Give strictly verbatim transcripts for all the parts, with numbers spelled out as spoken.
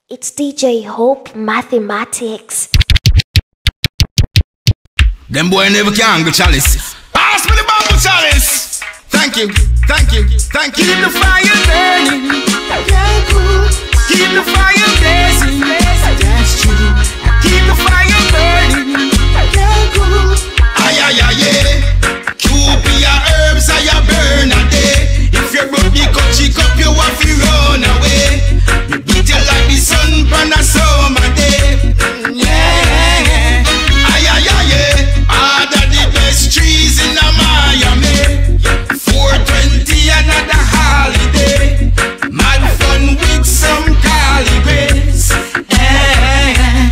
It's D J Hope Mathematics. Them boy never can go chalice. Pass me the bamboo chalice. Thank you, thank you, thank you. Keep the fire burning. Yeah, cool. Keep the fire blazing. That's true. Keep the fire burning. Yeah, cool. Ay ay ay yeah. Keep your herbs and your burn a day. If you broke the cup, chick up, you have to run away. You beat you like the sun on a summer day. Yeah. Ay ay ay yeah. All the best trees in a Miami. four twenty another holiday. Mad fun with some calibrates. Yeah.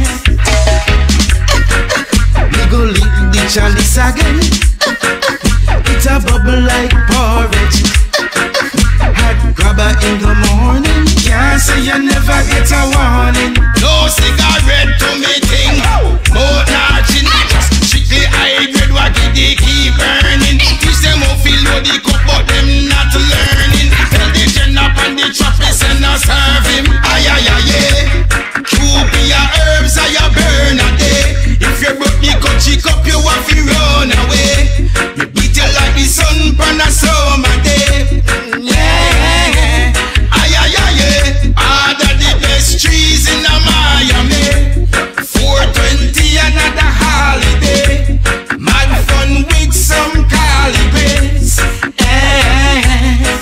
We go lick the chalice again. It's a bubble like porridge. Hot grabber in the morning. Can't say you never get a warning. No cigarette to me thing. More nothing. Strictly hybrid, what did they keep burning? Teach them how feel what they cook, but them not learning. Tell the gen up and the trappist and not serve him. Ay ay ay yeah. Keep your herbs and your burn a day. If you broke the cup, chick up, you have to run away. You beat you like the sun on a summer day. Yeah. Ay ay ay yeah. All the best trees in a Miami. four twenty another holiday. Mad fun with some calibrates. Yeah.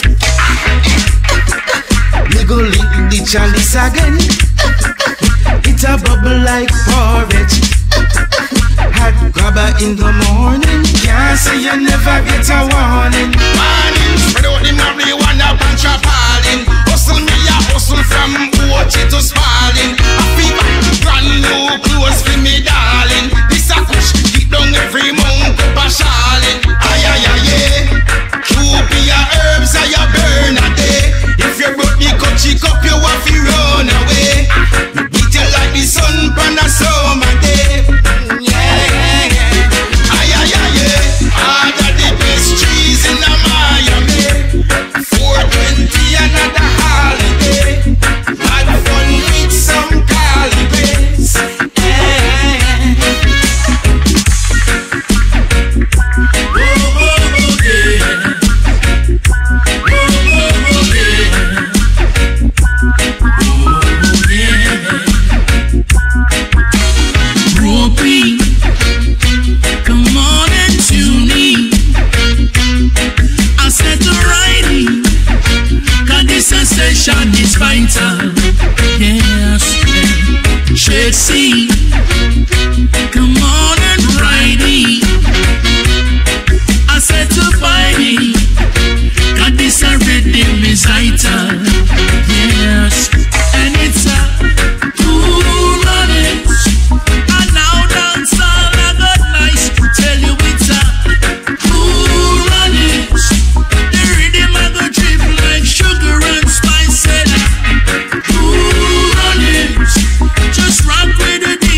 We go lick the chalice again. It's a bubble like porridge. Hot grabber in the morning. Can't say you never get a warning. Warning, spread out the marijuana and trapaling. Hustle me a hustle from Ochi to Spalding. I feel brand new clothes for me darling. This a push, keep down every month up a shalling. Ay ay ay yeah. Keep your herbs and your burn a day. If you broke the cup, chick up, you have to run away. You beat you like the sun on a summer day. Is vital, yes. Tracy, come on and ride it. I said to Bidey, God, this a rhythm is vital, yes. And it's a cool on it. And now dance all I got nice. Tell you it's a cool on it. The rhythm I go drip like sugar and spice. Just rock with it.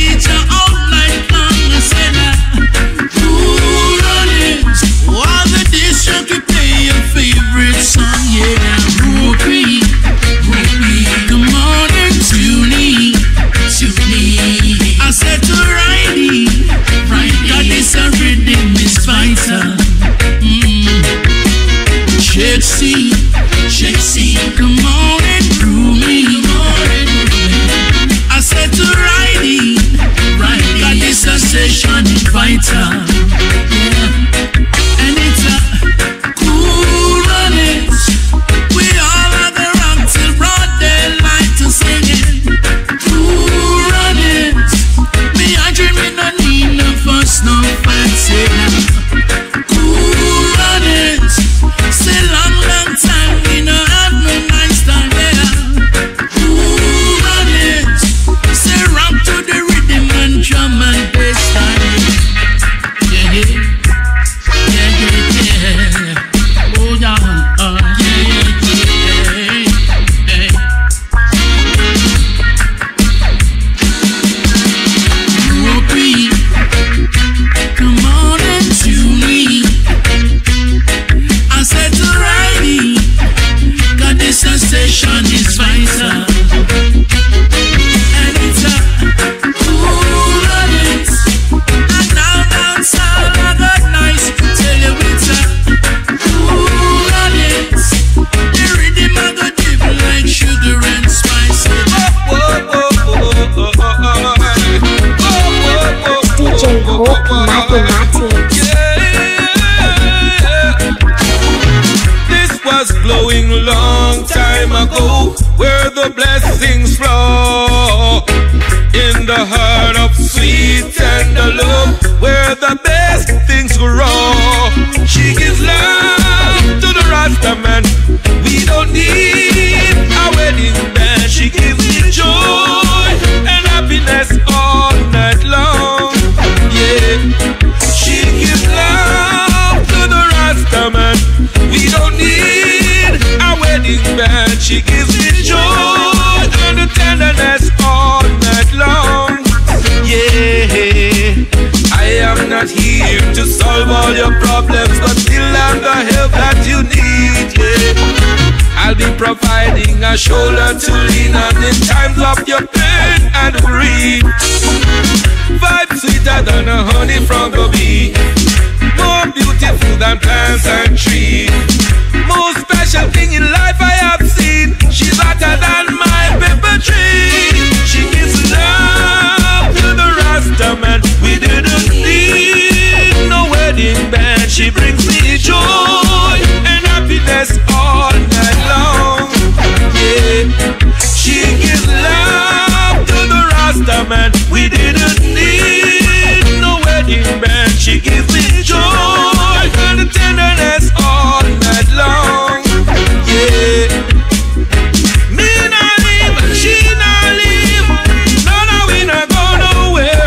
a shoulder to lean on in times of your pain and grief. Vibe sweeter than a honey from the bee, more beautiful than plants and trees. Most special thing in life I have seen, she's hotter than my pepper tree. She gives love to the Rasta man. We didn't need no wedding band. She brings me joy and happiness all night long. Yeah, she gives love to the Rasta man. We didn't need no wedding band. She gives me joy and tenderness all night long. Yeah, me not leave, she not leave. No, no, we not go nowhere.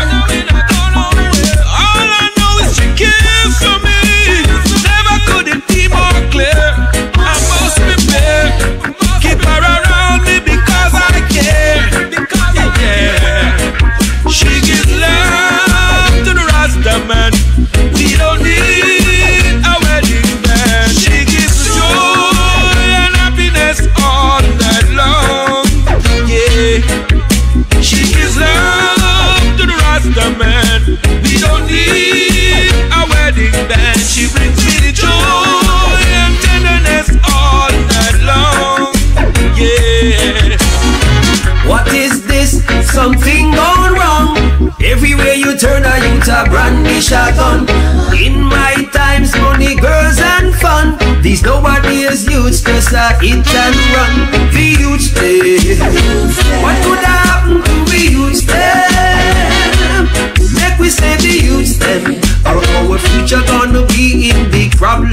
All I know is she cares for me. Never could it be more clear. I must prepare, keep her around me because I care. Yeah, she gives love to the Rasta man. We don't need a wedding band. She gives joy and happiness all night long. Yeah, she gives love to the Rasta man. We don't need a wedding band. She brings me joy and tenderness all night long. Yeah. What is this? Something gone wrong. Everywhere you turn a youth a brandish a gun. In my times, money, girls and fun. These nowadays youths just a hit and run. The youths day. What could happen to the youths them? Make we save the youths them, or our future gonna be in big problem.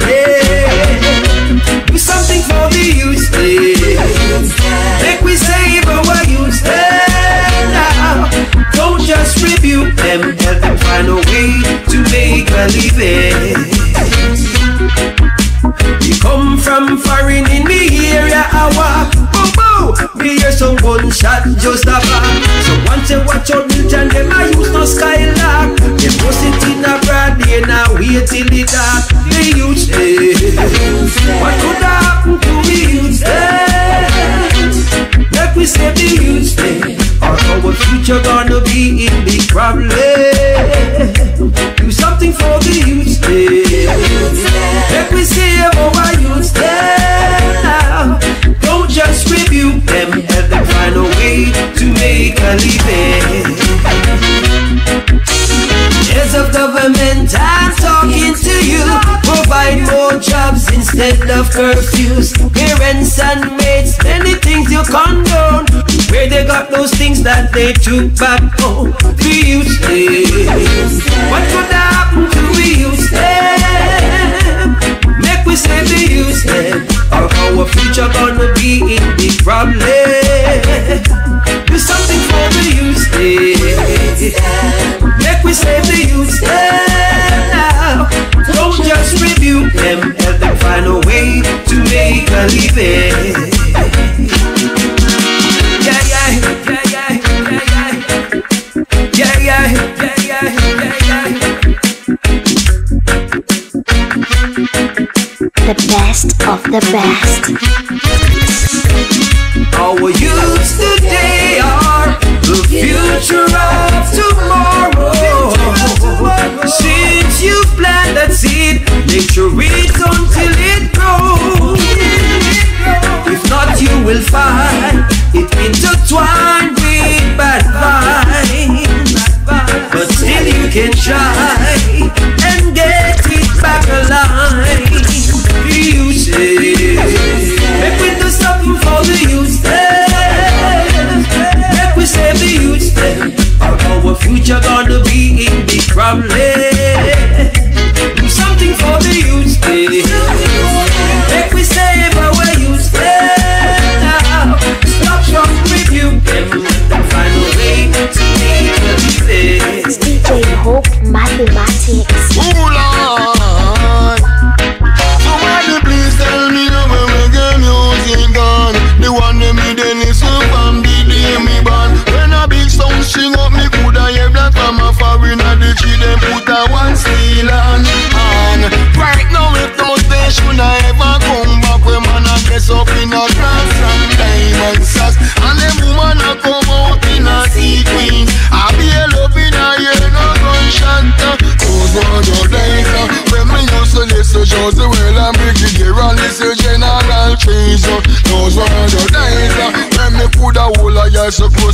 Do something for the youths day. Make we save our youths them now. Don't just rebuke them, help them find a way to make a living. We come from foreign in the area, our boo boo. We hear some gunshot just a back. So once you watch out, and them I use no skylark. They post it in a broad day, now wait till the dark. The youth day. What could happen to the youth day? Make we save the youth day, or our future gonna be in big problem. Do something for the youth day. Make we save our youth day now. Don't just rebuke them, help them find a way to make a living. Heads of government, I'm talking to you. Provide more jobs instead of curfews. Parents and mates, many things you condone. Where they got those things that they took back home. The youth day. What could happen to the youth day? Make we save the youth day, or our future gonna be in big problem. Do something for the youth day. Make we save the youth day now. Don't just rebuke them, help them find a way to make a living. Yeah, yeah, yeah, yeah, yeah, yeah, yeah, yeah, yeah, yeah, yeah. The best of the best. Our youths today are the future of tomorrow. Since you plant that seed, make sure it's until it grows. If not, you will find it intertwined with bad vibes. But still you can try and get it back alive. You say, make we do something for the youth.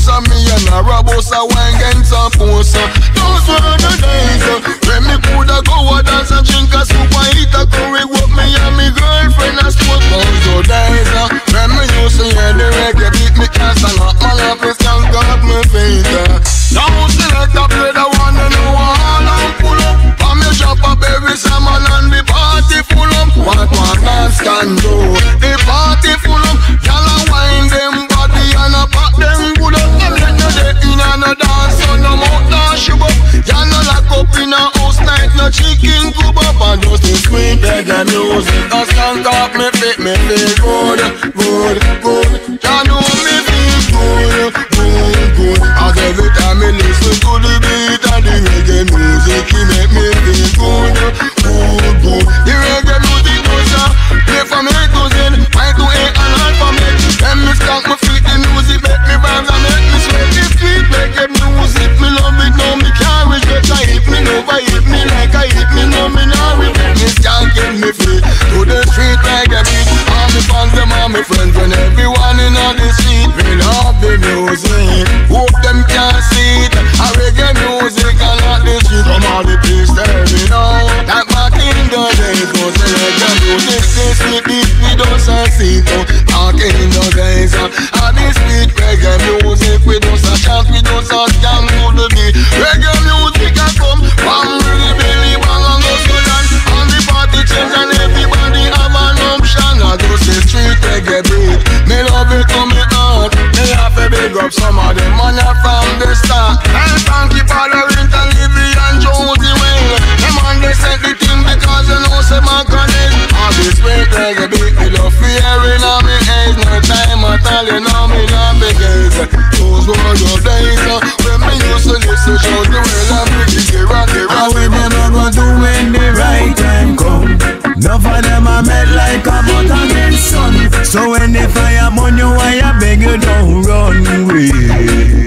and me and a robust a wine against a post. Those were the days when me coulda go a dance and drink a soup and eat a curry with me and me girlfriend a sport. Those were days when me used to hear the reggae beat me can't stand up my love is can't cut me feet. Now select a play the one and know all and pull up. From your drop a berry salmon and the party full up. What one dance can do? The party full up. Y'all a wine them body and a pack them good up. Them let no dead in and no dance so no mouth no shoot up. Y'all no lock up in a house night no chicken coop up. And just the sweet reggae music just can't talk me fit me feel good, good, good. Y'all know me feel good, good, good. As every time me listen to the beat of the reggae music, it make me feel good, good, good. The reggae music does ya play from A to Z, I to A and alphabet. When me skank my feet, the music make me bounce and make me sweat. The sweet reggae music, me love it now, me can't regret. I hit me over, hit me like I hit me now, me now regret. Me skank get me free to the street reggae beat. All me fans, them all me friends, and everyone in all the street. We love the music, hope them can see it. A reggae music and not the street. From all the place tell me now that back in the days was the reggae music. This sweet beat we don't see it. Back in the days and this sweet reggae music we don't chant, we don't jam to the beat. Reggae music can come from really belly bang and go so down. And the party change and everybody have an option. I just say street reggae beat. Me love it to me heart. Me have to big up some of them man from the start. And thank you for the winter Livy and Josie Wayne. Them man they said the thing because you know say my connect. All this street reggae beat me love fearing on me age. No time at all you know me not begins. Those were the days when me used to listen to the world and bring it here and there. How we never gonna do when the right time come. Enough of them are made like a butter against sun. So when the fire burn you, I beg you don't run away.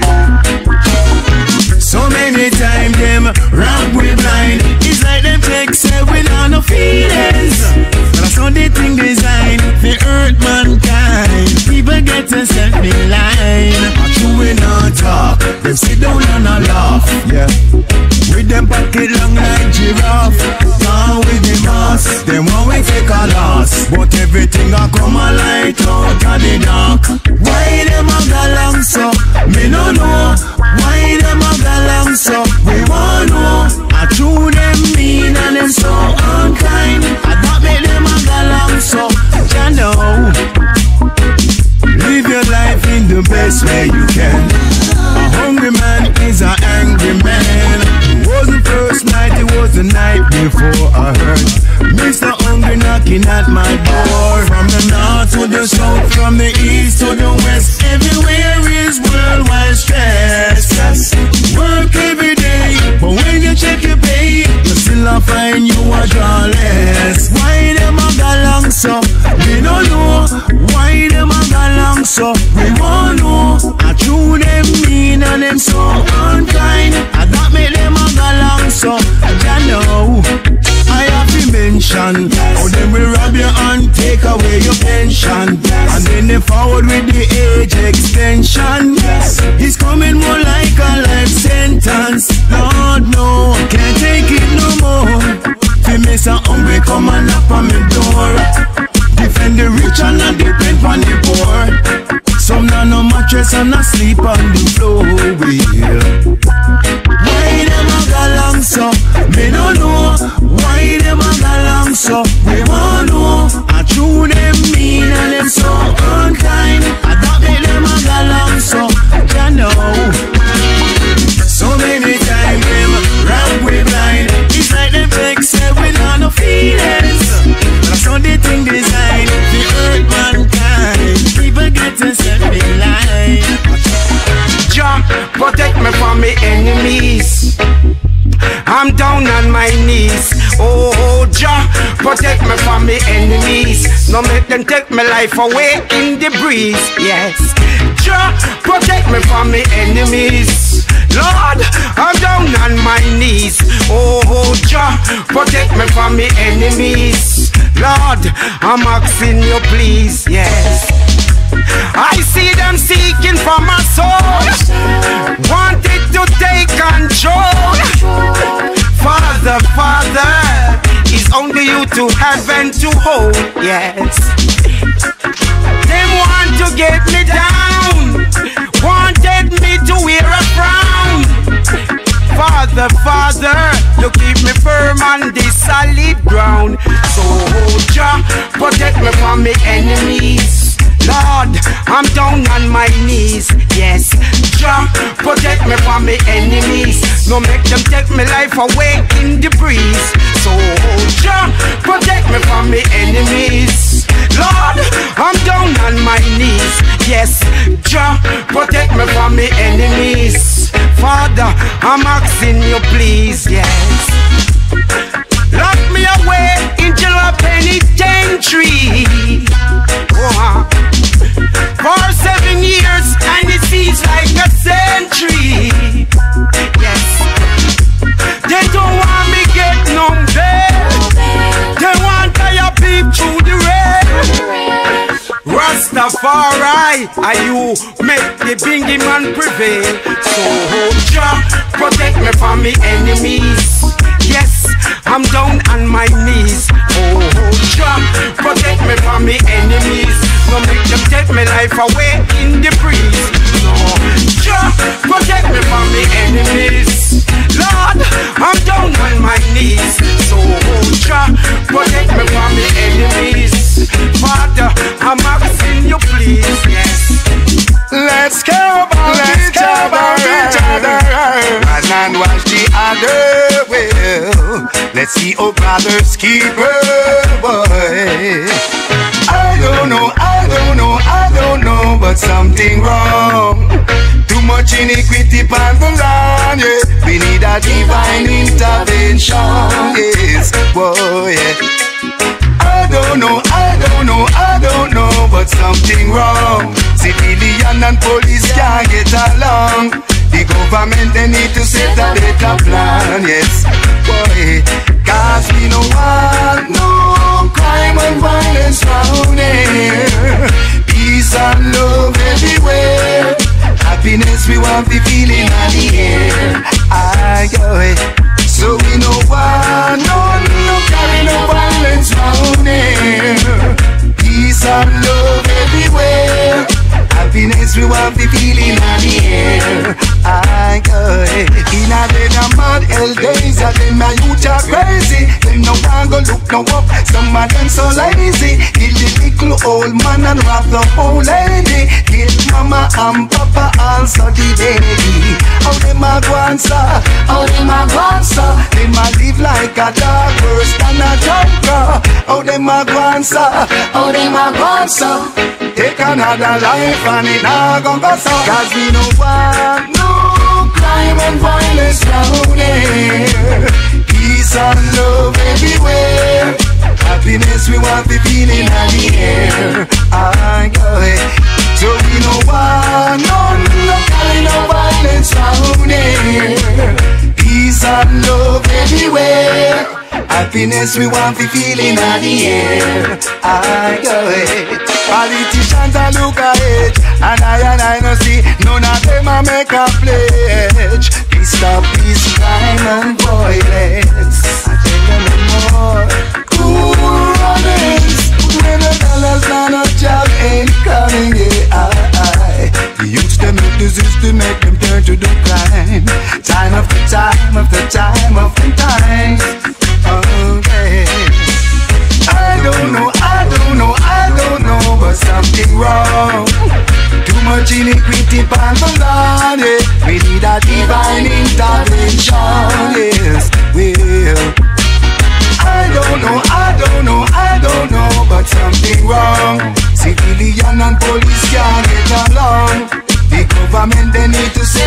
So many times them rock we blind. It's like them take say we not no feelings. That's how they think design they hurt mankind. People get to set me line. True we not talk. Them sit down and a laugh. Yeah. With them pocket long like giraffe. Down with the mask. Them want we take a loss. But everything a come a light out of the dark. Why them a go long so? Me no know. Why them a go long so? We want know. I true them mean and them so unkind. I don't make them a go long so. You know. Live your life in the best way you can. A hungry man is an angry man. It wasn't first night, it was the night before I heard Mister Hungry knocking at my door. From the north to the south, from the east to the west, everywhere is worldwide stress. Work every day, but when you check your pay, you still a find you a draw less. Why them a go long so? We don't know. Why them a go long so? We won't know. I true them mean and them so unkind. I don't make them a go long so. You know. I have to mention how them will rob you and take away your pension. And then they forward with the age extension. It's coming more like a life sentence. Lord no, can't take it no more. If Mister Hungry come and knock on my door. Defend the rich and not depend on the poor. Some not no mattress and not sleep on the floor. Why them a go long so? Me no know. Why them a go long so? We want know. I true them mean and them so unkind. I don't make them a go long so. You know. So many times them round we blind. It's like them take say we not no feelings. That's how they think design. The earth mankind. People get to set me line. Jah, protect me from my enemies. I'm down on my knees. Oh, Jah, protect me from my enemies. No make them take my life away in the breeze. Yes, Jah, protect me from my enemies. Lord, I'm down on my knees. Oh, Jah, protect me from my enemies. Lord, I'm asking you please. Yes. I see them seeking for my soul, wanted to take control. Father, Father, it's only you to have and to hold, yes. They want to get me down, wanted me to wear a frown. Father, Father, you keep me firm on this solid ground. So, Jah, protect me from my enemies. Lord, I'm down on my knees, yes. Jah, protect me from my enemies. No make them take my life away in the breeze. So, Jah, protect me from my enemies. Lord, I'm down on my knees, yes. Jah, protect me from my enemies. Father, I'm asking you please, yes. Lock me away in jail penitentiary. Oh, for seven years and it feels like a century. Yes. They don't want me get no bail. They want I peep through the rail. Rastafari, are you make the bingy man prevail? So Jah, protect me from me enemies. Yes, I'm down on my knees. Oh, Jah, protect me from me enemies. No make them take my life away in the breeze. No, Jah, protect me from me enemies. Lord, I'm down on my knees. So, Jah, protect me from me enemies. Father, I'm asking you please, yes. Let's care about Let's each care about each other. One man wash the other well. Let's see our brothers keeper, boy. I don't know, I don't know, I don't know, but something wrong. Too much iniquity on the land, yeah. We need a divine intervention, yes, boy, yeah. I don't know, I don't know, I don't know, but something wrong. Civilian and police can't get along. The government, they need to set a better plan, yes, boy. Cause we don't want no crime and violence round here. Peace and love everywhere. Happiness we want to feel in the air. I go it. So we no want no, no carry no violence round here. Peace and love everywhere. Happiness we want to feel in the air. I go it. In a day the mad hell days, and then my youth are crazy. Them no one go look no up. Some of them so lazy. Kill the little old man and rob the old lady. Kill mama and papa also the baby. How them a go answer? How them a go answer? Them a live like a dog worse than a junker. How them a go answer? How them a go answer? Take another life and it a gon' go so. Cause we no want no crime and violence round here. Peace and love everywhere. Happiness we want to feel in the air. I go it. So we no want no, no kind of violence round here. Peace and love everywhere. Happiness we want to feel in the air. I go it. Politicians a look ahead, and I and I no see none of them a make a pledge. Please stop this crime and violence. I tell you no more. Cool runnings, when the dollars not a job ain't coming, yeah. I, I. The youths them make the system, make them turn to do crime. Time after time after time after time. Okay. I don't know, I don't know, I don't know, but something wrong. Too much iniquity on the land, yeah. We need a divine intervention, yes, well. I don't know, I don't know, I don't know, but something wrong. Civilian and police can't get along. The government, they need to say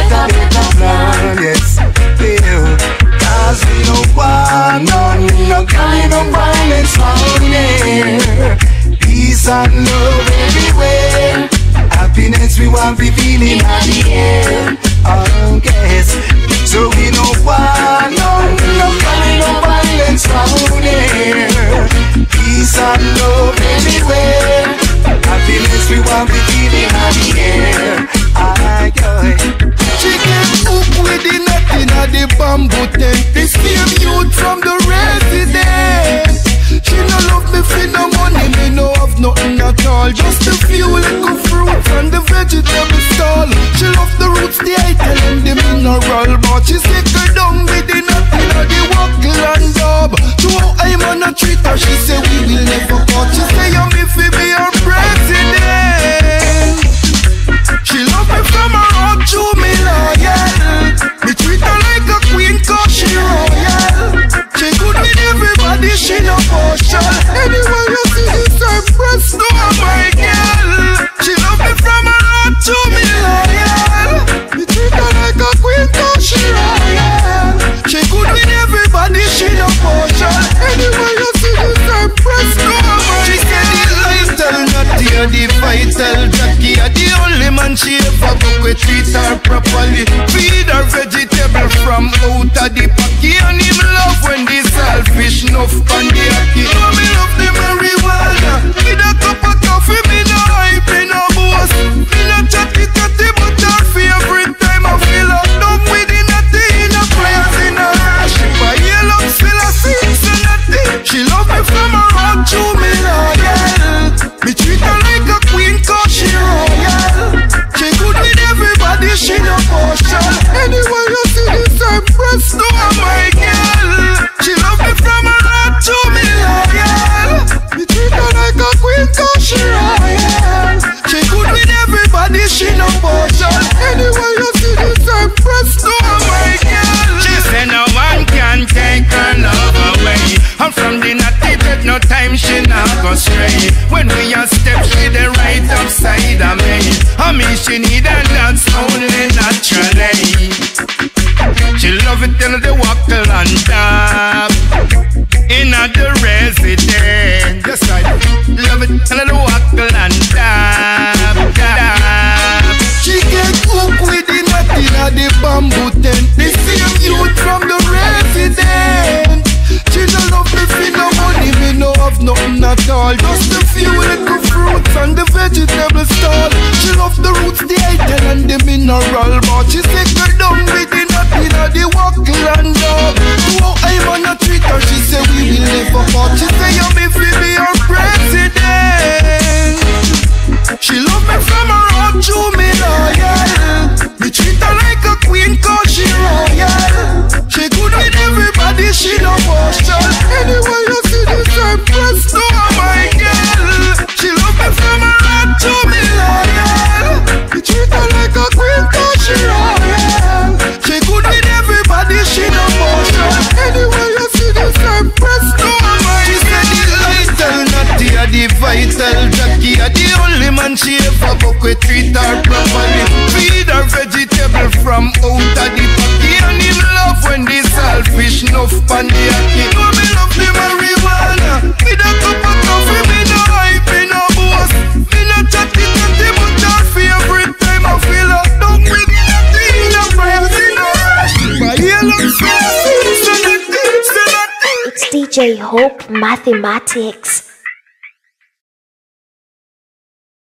but she settle down with the nothing of the wackle and dub. To how I'm on a treat her, she say we will never cut. She say I'm if we be her president. She love me from her heart to me loyal. Me treat her like a queen cause she royal. She good with everybody, she no partial. Anyway you see this Empress, no my girl. She love me from her heart to me loyal. Me treat her like a queen cause she royal. She good with everybody, she no partial. Anyway you see this Empress, no my girl. She said the little naughty and the vital Jackie are the only man she ever book. We treat her properly, feed her vegetable from out of the packy. And him love when the selfish enough on the acky. Oh, me love the marijuana with a cup of coffee. Me no hype, me no boss. Me no chatty chatty, but her favorite time I feel up dumb with the natty in a prayers in a rush. But you love still a six and nothing. She love me from her heart to me loyal. Me treat her like a queen cause she royal. She good with everybody, she no partial. Anyway you see this Empress, no my girl. She love me from her heart to me loyal. Me treat her like a queen cause she royal. She good with everybody, she no partial. Anyway you see this Empress, no my girl. She say no one can take her love away. I'm from the natty bed, no time she not go stray. When we a step, she the right upside of me. I mean she need and that's only naturally. She love it till the wackle and tap in at the residence. Yes, I love it till the wackle and tap, tap. She can cook with the natty at the bamboo tent. The same youth from the residence. She no love me for no money, me no have nothing at all. Just a few little fruits and the vegetable stall. She love the roots, the item and the mineral. But she settle down with the nothing of the wackle and dog. Oh, I'm on a treat her, she say we will never part. She say I'm if we be her president. She love me from her heart to me loyal. Me treat her like a queen cause she royal. She good with everybody, she no partial. Anyway you see this Empress, no my girl. She love me from her heart to me loyal. Me treat her like a queen cause she royal. She good with everybody, she no partial. Anyway you see this Empress, no my girl. She said the little naughty and the vital Jackie are the only man she ever book. We treat her properly, feed her vegetable from out of the packy. And him love when the selfish enough on the acky. No me love the marijuana with a cup of coffee. Me no hype, me no boss. Me no chatty chatty, but her favorite time I feel up dumb with nothing in a prayers in a rush. But you look so, so nothing, so nothing. It's D J Hope Mathematics.